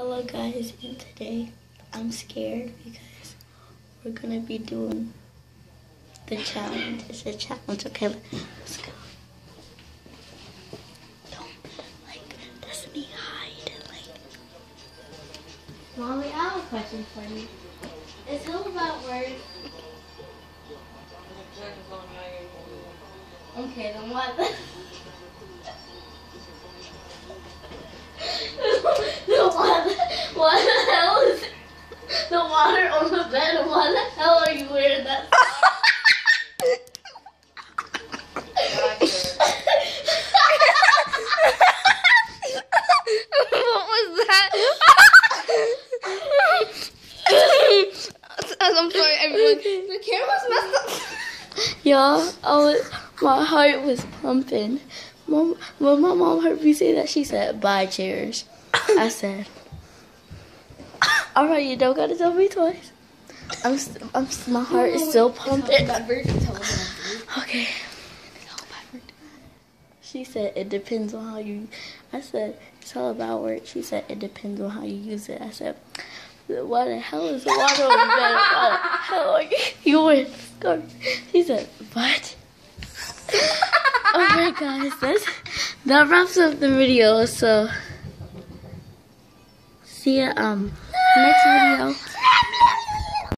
Hello guys, and today I'm scared because we're gonna be doing the challenge. It's a challenge, okay? Let's go. Don't, Destiny, hide, Mommy, I have a question for you. Is who about words? Okay, then what? What the hell is the water on the bed? Why the hell are you wearing that? What was that? I'm sorry, everyone. The camera's messed up. Y'all, my heart was pumping. When my mom heard me say that, she said, "Bye, chairs." I said, "All right, you don't gotta tell me twice." My heart is still pumping. Okay. She said, "It depends on how you." I said, "It's all about work." She said, "It depends on how you use it." I said, "Why the hell is the water on the bed? Why the hell are you wearing scarf?" She said, "What?" Alright guys, that wraps up the video, so see ya next video.